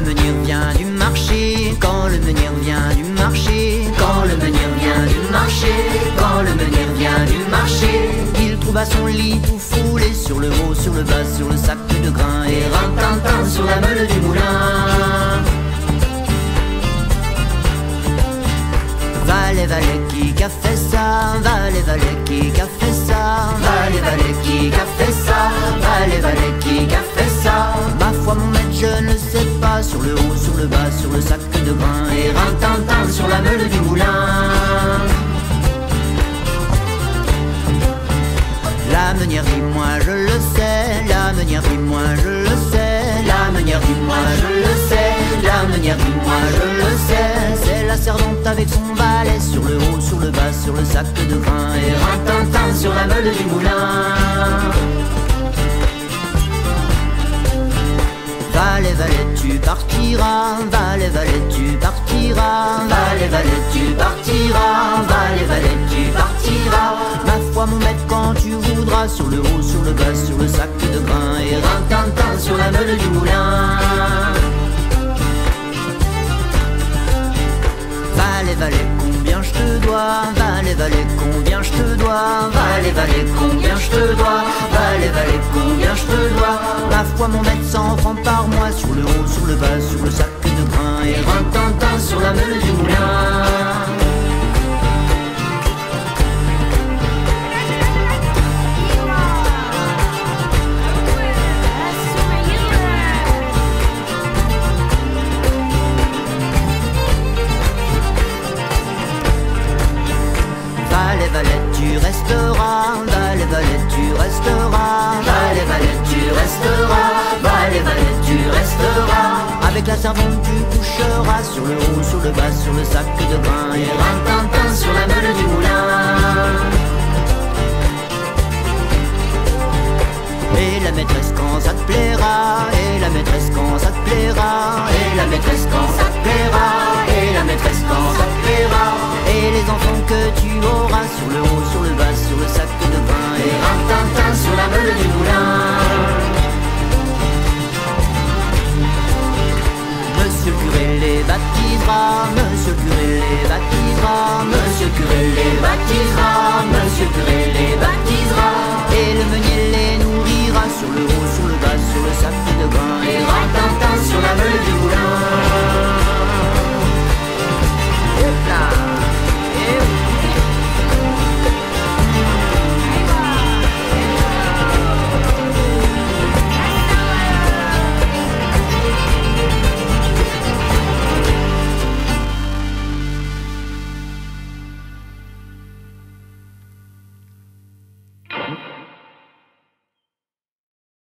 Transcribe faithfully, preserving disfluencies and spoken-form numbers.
le meunier vient du marché, quand le meunier vient du marché, quand le meunier vient du marché, quand le meunier vient du marché, il trouva son lit tout foulé sur le haut, sur le bas, sur le sac de grains et rintintin sur la meule du moulin. Valet, valet, qui a fait ça? Valet, valet, qui a fait ça? Valet, valet, qui a fait ça? Valet, valet, qui a fait ça? Ma foi, mon maître, je ne sais pas. Sur le haut, sur le bas, sur le sac de grains et rintintin sur la meule du moulin. La meunière dit moi je le sais, la meunière dit moi je le sais, la meunière dit moi je le sais, la meunière dit moi je le sais. C'est la servante avec son valet sur le haut, sur le bas, sur le sac de grains et rintintin sur la meule du moulin. Valet, valet, tu partiras, valet, valet, tu partiras, valet, valet, tu partiras, valet, valet, tu partiras. Ma foi, mon maître, quand tu voudras, sur le haut, sur le bas, sur le sac de grains et rintintin sur la meule du moulin. Valet, valet, combien je te dois? Valet, valet, combien je te dois? Valet, valet, combien je te dois? Valet, valet, combien je te dois? Ma foi, mon maître, cent francs par mois, sur le haut, sur le bas, sur le sac de grains et rintintin sur la meule du moulin. Valet, valet, tu resteras, valet, valet, tu resteras, valet, valet, tu resteras, valet, valet, tu resteras. Avec la servante tu coucheras, sur le haut, sur le bas, sur le sac de grains et rintintin sur la meule du moulin. Et la maîtresse quand ça te plaira, et la maîtresse quand ça te plaira, et la maîtresse quand ça te plaira, et la maîtresse quand ça te plaira. Et les enfants que tu auras, sur le haut, sur le bas, sur le sac de grains et rintintin sur la meule du moulin. Monsieur le curé les baptisera, monsieur le curé les baptisera, monsieur le curé les baptisera, monsieur le curé les baptisera. Et le meunier les nourrira, sur le haut, sur le bas, sur le sac de grains et